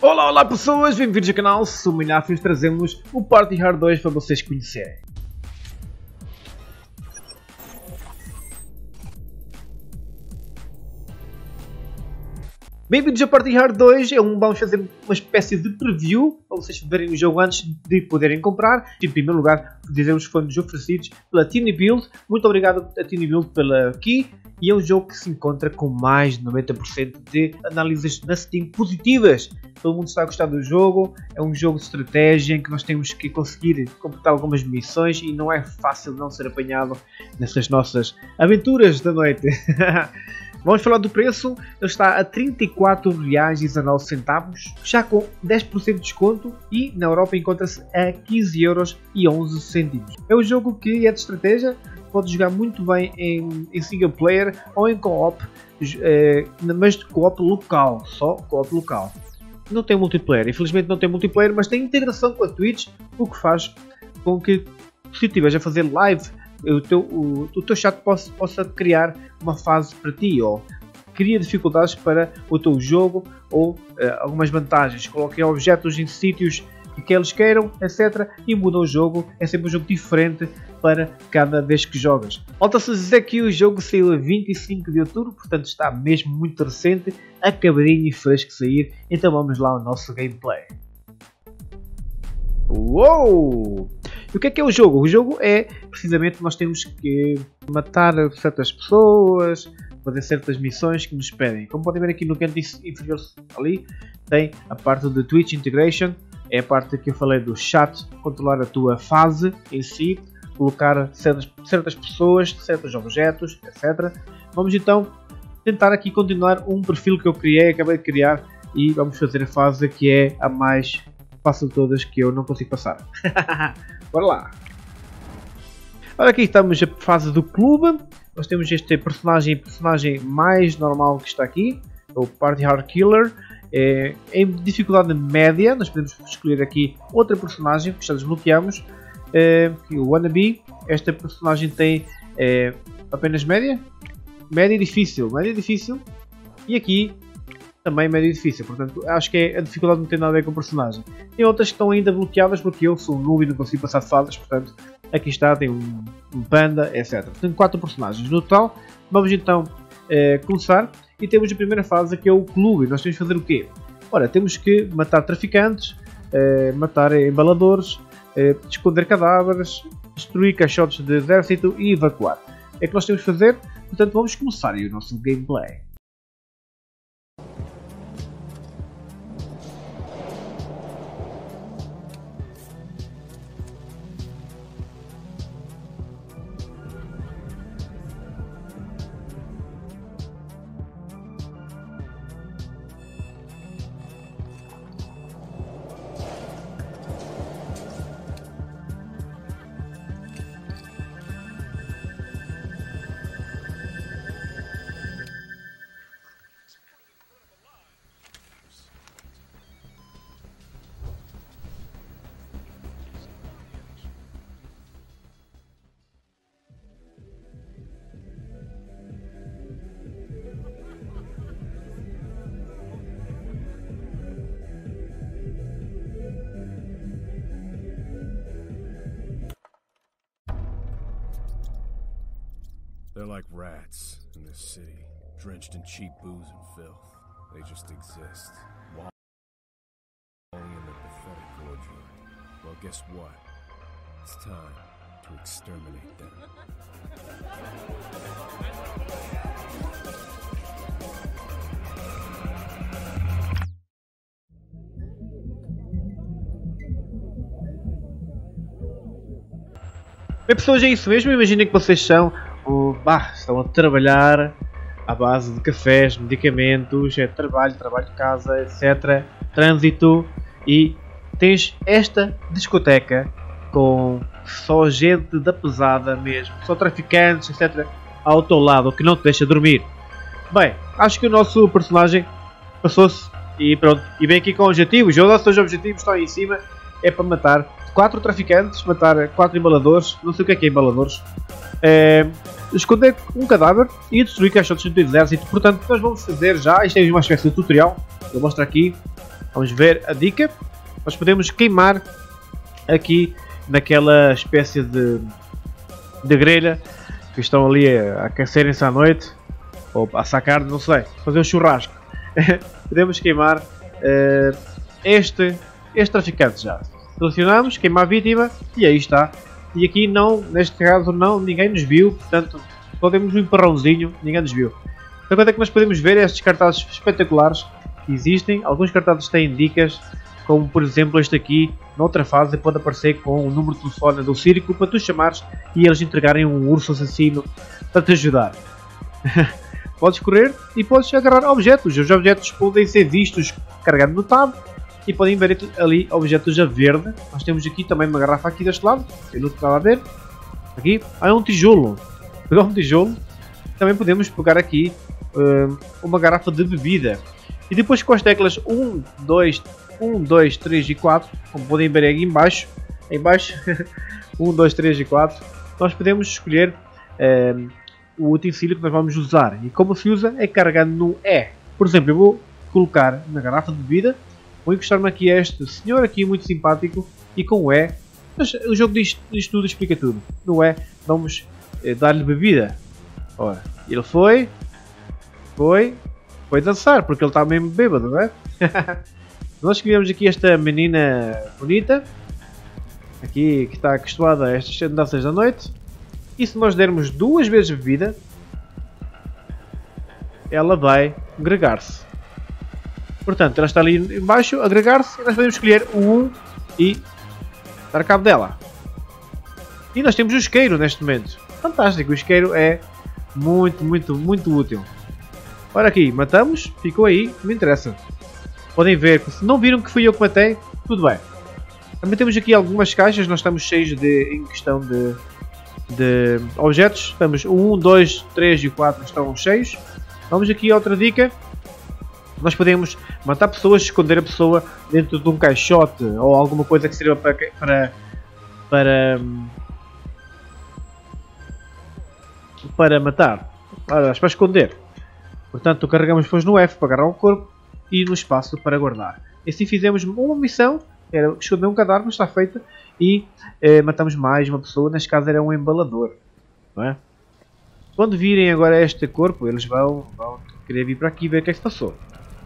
Olá, olá pessoas, bem-vindos ao canal. Sou o Minafis, trazemos o Party Hard 2 para vocês conhecerem. Bem-vindos ao Party Hard 2, vamos fazer uma espécie de preview para vocês verem o jogo antes de poderem comprar. Em primeiro lugar, dizemos que foram-nos oferecidos pela TinyBuild. Muito obrigado a TinyBuild pela key. E é um jogo que se encontra com mais de 90% de análises na Steam positivas. Todo mundo está a gostar do jogo. É um jogo de estratégia em que nós temos que conseguir completar algumas missões e não é fácil não ser apanhado nessas nossas aventuras da noite. Vamos falar do preço. Ele está a 34,19€, já com 10% de desconto, e na Europa encontra-se a 15,11€. É um jogo que é de estratégia. Pode jogar muito bem em single player ou em co-op, mas de co-op local, só co-op local. Não tem multiplayer, infelizmente não tem multiplayer, mas tem integração com a Twitch, o que faz com que, se estiveres a fazer live, o teu chat possa criar uma fase para ti, ou cria dificuldades para o teu jogo, ou algumas vantagens. Coloquem objetos em sítios que eles queiram, etc. e muda o jogo. É sempre um jogo diferente para cada vez que jogas. Falta-se dizer que o jogo saiu a 25 de outubro, portanto está mesmo muito recente, acabadinho e fresco de sair. Então vamos lá ao nosso gameplay. Uou! E o que é o jogo? O jogo é, precisamente, nós temos que matar certas pessoas, fazer certas missões que nos pedem. Como podem ver aqui no canto inferior ali, tem a parte de Twitch Integration. É a parte que eu falei do chat, controlar a tua fase em si, colocar certas pessoas, certos objetos, etc. Vamos então tentar aqui continuar um perfil que eu acabei de criar, e vamos fazer a fase que é a mais fácil de todas, que eu não consigo passar. Bora lá! Ora, aqui estamos a fase do clube. Nós temos este personagem mais normal que está aqui, o Party Hard Killer. Em dificuldade média, nós podemos escolher aqui outra personagem que já desbloqueamos, que é o Wannabe. Esta personagem tem apenas média e difícil, e aqui também média e difícil. Portanto, acho que a dificuldade não tem nada a ver com o personagem. Tem outras que estão ainda bloqueadas porque eu sou um noob e não consigo passar de fases. Portanto, aqui está, tem um panda, etc. Tem 4 personagens no total. Vamos então começar. E temos a primeira fase, que é o clube. Nós temos que fazer o quê? Ora, temos que matar traficantes, matar embaladores, esconder cadáveres, destruir caixotes de exército e evacuar. É que nós temos que fazer. Portanto, vamos começar aí o nosso gameplay. They're like rats in this city, drenched in cheap booze and filth. They just exist, wallowing in their pathetic ordure. Well, guess what? It's time to exterminate them. Bem, pessoas, é isso mesmo. Imaginem que vocês estão a trabalhar à base de cafés, medicamentos, trabalho de casa, etc. Trânsito, e tens esta discoteca com só gente da pesada mesmo, só traficantes, etc. ao teu lado, que não te deixa dormir. Bem, acho que o nosso personagem passou-se e pronto. E vem aqui com objetivos. Os nossos objetivos estão aí em cima. É para matar 4 traficantes, matar 4 embaladores. Não sei o que é embaladores. Esconder um cadáver e destruir caixotes do exército. Portanto, nós vamos fazer já. Isto é uma espécie de tutorial. Eu mostro aqui. Vamos ver a dica. Nós podemos queimar aqui naquela espécie de grelha que estão ali a aquecerem-se à noite ou a assar carne, não sei, fazer um churrasco. Podemos queimar este traficante já. Selecionamos, queimar a vítima e aí está. E aqui não, neste caso não, ninguém nos viu, portanto só temos um emparrãozinho, ninguém nos viu. Então quando é que nós podemos ver estes cartazes espetaculares que existem? Alguns cartazes têm dicas, como por exemplo este aqui, noutra fase pode aparecer com o número de telefone do circo para tu chamares e eles entregarem um urso assassino para te ajudar. Podes correr e podes agarrar objetos. Os objetos podem ser vistos carregando no tab e podem ver ali objetos a verde. Nós temos aqui também uma garrafa aqui deste lado, eu não estava a ver. Aqui há um tijolo. Pegar um tijolo. Também podemos pegar aqui uma garrafa de bebida. E depois com as teclas 1, 2, 3 e 4, como podem ver aqui em baixo 1, 2, 3 e 4, nós podemos escolher o utensílio que nós vamos usar. E como se usa é carregando no E. Por exemplo, eu vou colocar na garrafa de bebida, vou encostar-me aqui a este senhor aqui muito simpático e com o E, o jogo diz tudo, explica tudo. No E vamos dar-lhe bebida. Ora, ele foi dançar, porque ele está mesmo bêbado, não é? Nós escolhemos aqui esta menina bonita, aqui que está acostumada a estas andanças da noite, e se nós dermos 2 vezes bebida, ela vai agregar-se. Portanto, ela está ali embaixo, agregar-se, e nós podemos escolher o 1 e dar cabo dela. E nós temos o isqueiro neste momento. Fantástico, o isqueiro é muito útil. Ora aqui, matamos, ficou aí, não me interessa. Podem ver, se não viram que fui eu que matei, tudo bem. Também temos aqui algumas caixas, nós estamos cheios em questão de objetos. Estamos o 1, 2, 3 e 4 estão cheios. Vamos aqui a outra dica. Nós podemos matar pessoas, esconder a pessoa dentro de um caixote ou alguma coisa que sirva para matar, para esconder. Portanto, carregamos depois no F para agarrar o corpo e no espaço para guardar. E assim fizemos uma missão, era esconder um cadáver, está feita, e matamos mais uma pessoa, neste caso era um embalador. Não é? Quando virem agora este corpo, eles vão querer vir para aqui ver o que é que se passou.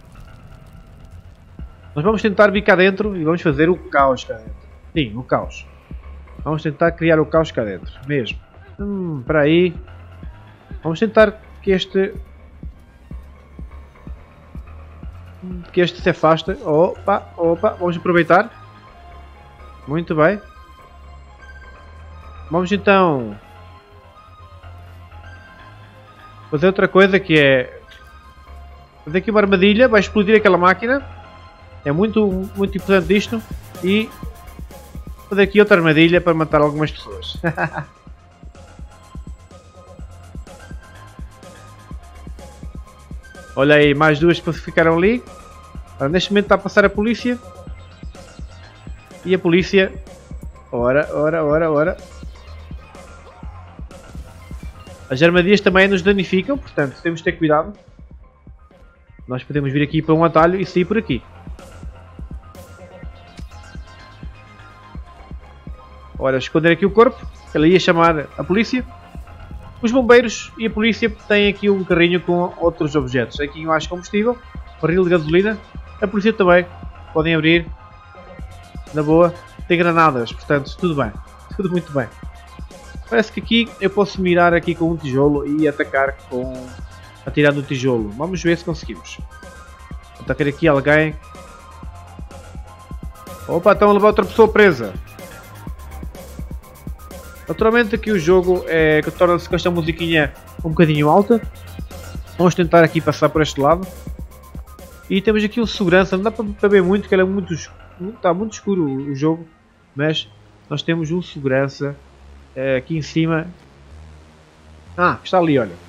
Nós vamos tentar vir cá dentro e vamos fazer o caos cá dentro. Sim, o caos. Vamos tentar criar o caos cá dentro, mesmo. Espera aí. Vamos tentar que este se afaste. Opa, vamos aproveitar. Muito bem. Vamos então fazer outra coisa, que é fazer aqui uma armadilha, vai explodir aquela máquina. É muito importante isto. E fazer aqui outra armadilha para matar algumas pessoas. Olha aí, mais 2 que ficaram ali. Neste momento está a passar a polícia. E a polícia... Ora. As armadilhas também nos danificam, portanto temos de ter cuidado. Nós podemos vir aqui para um atalho e sair por aqui. Ora, esconder aqui o corpo. Ele ia chamar a polícia. Os bombeiros e a polícia têm aqui um carrinho com outros objetos. Aqui mais combustível, barril de gasolina. A polícia também. Podem abrir. Na boa. Tem granadas, portanto, tudo bem. Tudo muito bem. Parece que aqui eu posso mirar aqui com um tijolo e atacar atirando o tijolo. Vamos ver se conseguimos. Atacar aqui alguém. Opa, estão a levar outra pessoa presa. Naturalmente aqui o jogo torna-se com esta musiquinha um bocadinho alta. Vamos tentar aqui passar por este lado. E temos aqui o segurança, não dá para ver muito, porque ele está muito escuro o jogo. Mas nós temos um segurança aqui em cima. Está ali, olha.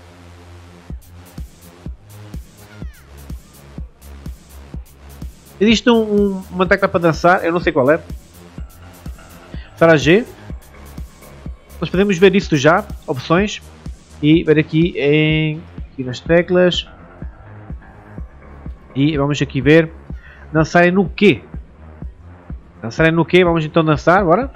Existe uma tecla para dançar, eu não sei qual é. Será G. Nós podemos ver isso já, opções, e ver aqui nas teclas. E vamos aqui ver Dançarem no quê? Dançarem no quê? Vamos então dançar, bora?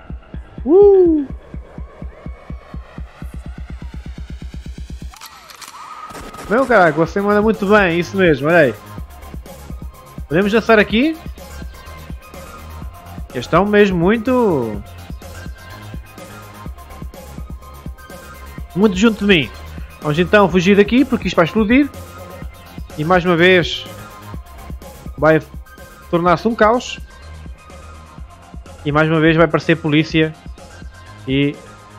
Meu caraca, você manda muito bem, isso mesmo, olha aí. Podemos dançar aqui? Estão mesmo muito junto de mim. Vamos então fugir daqui porque isto vai explodir. E mais uma vez vai tornar-se um caos. E mais uma vez vai aparecer polícia e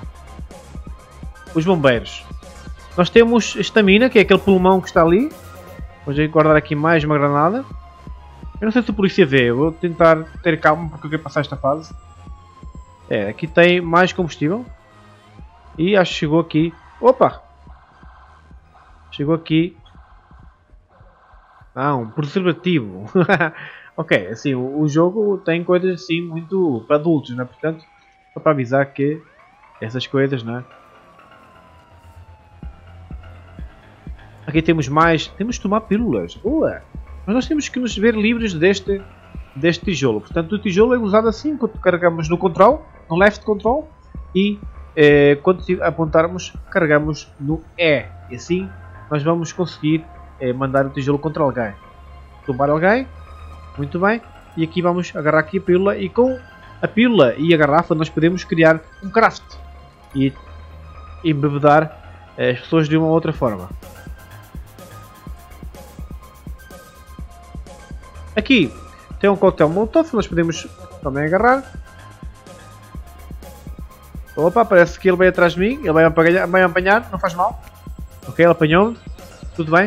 os bombeiros. Nós temos estamina, que é aquele pulmão que está ali. Vamos guardar aqui mais uma granada. Eu não sei se a polícia vê, eu vou tentar ter calma porque eu quero passar esta fase. É, aqui tem mais combustível. E acho que chegou aqui. Opa! Chegou aqui. Ah, um preservativo. Ok, assim, o jogo tem coisas assim muito para adultos, né? Portanto, só para avisar que essas coisas, né? Aqui temos mais. Temos de tomar pílulas. Boa! Mas nós temos que nos ver livres deste tijolo. Portanto, o tijolo é usado assim quando carregamos no control, no left control, e quando apontarmos, carregamos no E. E assim nós vamos conseguir mandar o tijolo contra alguém. Tumbar alguém. Muito bem. E aqui vamos agarrar aqui a pílula. E com a pílula e a garrafa nós podemos criar um craft. E embebedar as pessoas de uma ou outra forma. Aqui tem um coquetel molotov, nós podemos também agarrar. Opa, parece que ele veio atrás de mim, ele vai me apanhar, não faz mal. Ok, ele apanhou-me, tudo bem.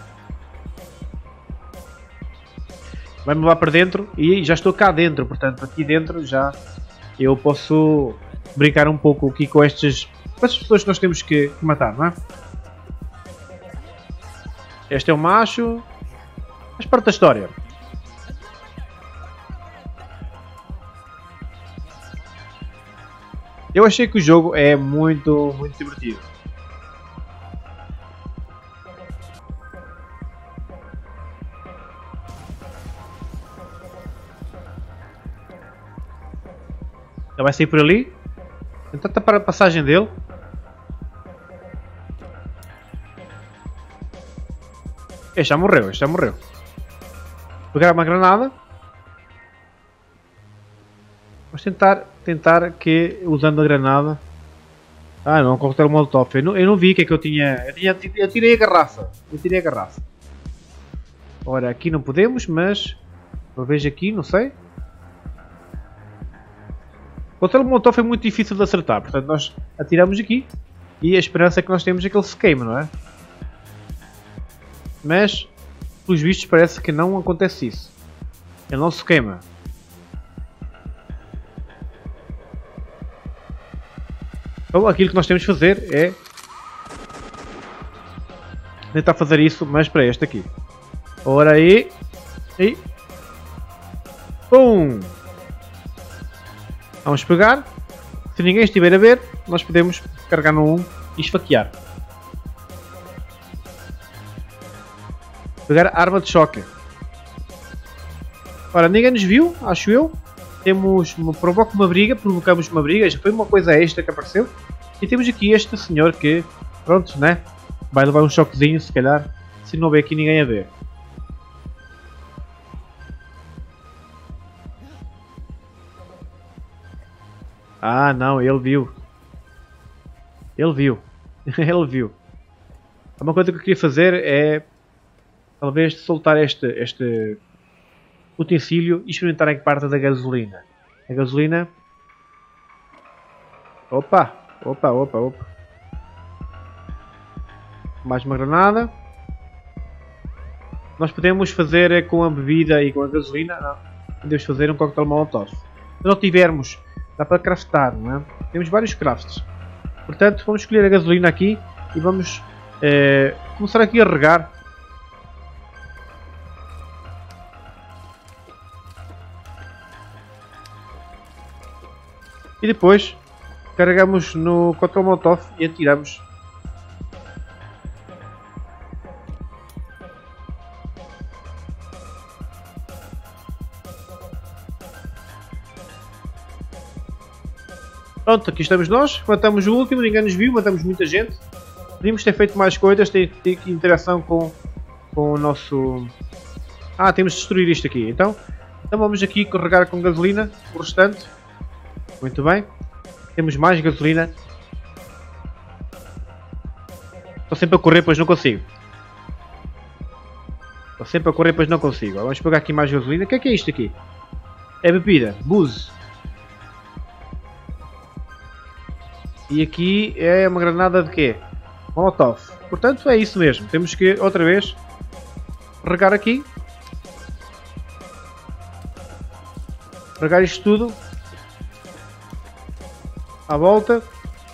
Vai-me levar para dentro e já estou cá dentro, portanto aqui dentro já eu posso brincar um pouco aqui com estas pessoas que nós temos que matar, não é? Este é o macho, faz parte da história. Eu achei que o jogo é muito divertido. Ele vai sair por ali. Tentar tapar a passagem dele. Este já morreu, este já morreu. Pegar uma granada. Vamos tentar que, usando a granada... Ah não, coquetel molotov. Eu não vi o que é que eu tinha... Eu tirei a garrafa. Ora, aqui não podemos, mas... Eu vejo aqui, não sei. O coquetel molotov é muito difícil de acertar. Portanto, nós atiramos aqui. E a esperança que nós temos é que ele se queime, não é? Mas, pelos vistos, parece que não acontece isso. Ele não se queima. Então aquilo que nós temos de fazer é tentar fazer isso, mas para este aqui. Ora aí. E pum! Vamos pegar. Se ninguém estiver a ver, nós podemos carregar no 1 e esfaquear. Pegar a arma de choque. Ora, ninguém nos viu, acho eu. Provocamos uma briga, já foi uma coisa extra que apareceu. E temos aqui este senhor que, pronto, né? Vai levar um choquezinho, se calhar, se não houver aqui ninguém a ver. Ah, não, ele viu. Ele viu. Ele viu. Uma coisa que eu queria fazer é, talvez, soltar este utensílio e experimentar em parte da gasolina. A gasolina... Opa! Mais uma granada. Nós podemos fazer com a bebida e com a gasolina. Não. Podemos fazer um coquetel molotov. Se não tivermos, dá para craftar, não é? Temos vários crafts. Portanto, vamos escolher a gasolina aqui e vamos começar aqui a regar. E depois carregamos no coquetel molotov e atiramos. Pronto, aqui estamos nós. Matamos o último, ninguém nos viu, matamos muita gente. Podíamos ter feito mais coisas, ter interação com o nosso... Ah, temos de destruir isto aqui. Então vamos aqui carregar com gasolina o restante. Muito bem. Temos mais gasolina. Estou sempre a correr, pois não consigo. Estou sempre a correr, pois não consigo. Vamos pegar aqui mais gasolina. O que é isto aqui? É bebida. Booze. E aqui é uma granada de quê? Molotov. Portanto, é isso mesmo. Temos que, outra vez, regar aqui. Regar isto tudo. À volta.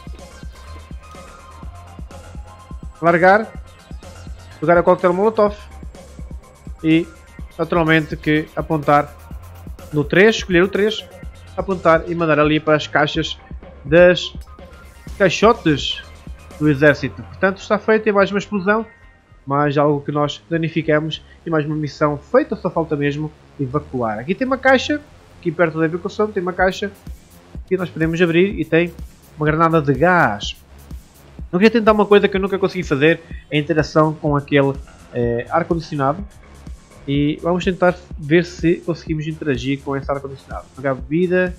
Largar. Pegar a coquetel Molotov. E, naturalmente, que apontar no 3. Escolher o 3. Apontar e mandar ali para as caixas das caixotes do exército. Portanto, está feito. É mais uma explosão. Mais algo que nós danificamos. E mais uma missão feita. Só falta mesmo evacuar. Aqui tem uma caixa. Aqui perto da evacuação tem uma caixa que nós podemos abrir e tem uma granada de gás. Eu queria tentar uma coisa que eu nunca consegui fazer, a interação com aquele ar-condicionado. E vamos tentar ver se conseguimos interagir com esse ar-condicionado. Pegar bebida.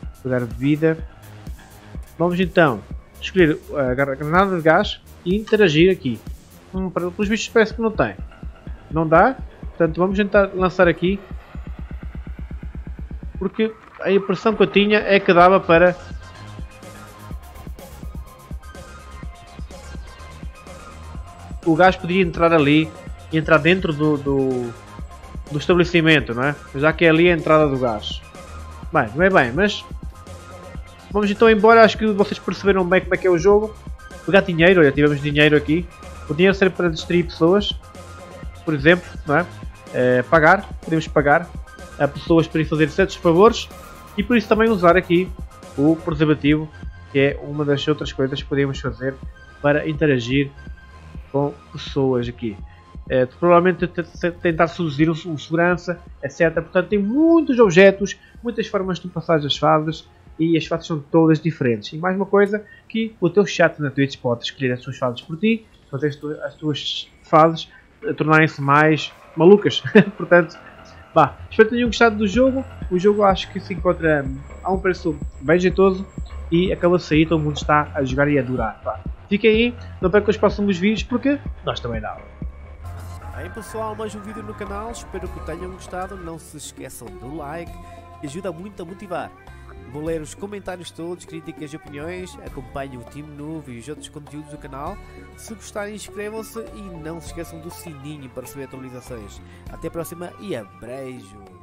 Vamos então escolher a granada de gás e interagir aqui. Pelos bichos parece que não tem. Não dá. Portanto vamos tentar lançar aqui. Porque a impressão que eu tinha é que dava para... O gás podia entrar ali e entrar dentro do estabelecimento, não é? Já que é ali a entrada do gás. Bem, não é bem, mas... Vamos então embora, acho que vocês perceberam bem como é que é o jogo. Pegar dinheiro, olha, tivemos dinheiro aqui. O dinheiro serve para distrair pessoas. Por exemplo, não é? Pagar, podemos pagar a pessoas para ir fazer certos favores e por isso também usar aqui o preservativo, que é uma das outras coisas que podemos fazer para interagir com pessoas aqui. Provavelmente tentar seduzir um segurança, etc. Portanto, tem muitos objetos, muitas formas de passar as fases e as fases são todas diferentes. E mais uma coisa, que o teu chat na Twitch pode escolher as suas fases por ti, fazer as tuas fases tornarem-se mais malucas. Portanto, espero que tenham gostado do jogo. O jogo acho que se encontra a um preço bem jeitoso e acaba de sair, todo mundo está a jogar e a adorar. Fiquem aí, não percam os próximos vídeos porque nós também dá. Aí pessoal, mais um vídeo no canal, espero que tenham gostado, não se esqueçam do like, que ajuda muito a motivar. Vou ler os comentários todos, críticas e opiniões, acompanhem o Team Noob e os outros conteúdos do canal. Se gostarem, inscrevam-se e não se esqueçam do sininho para receber atualizações. Até a próxima e abreijos!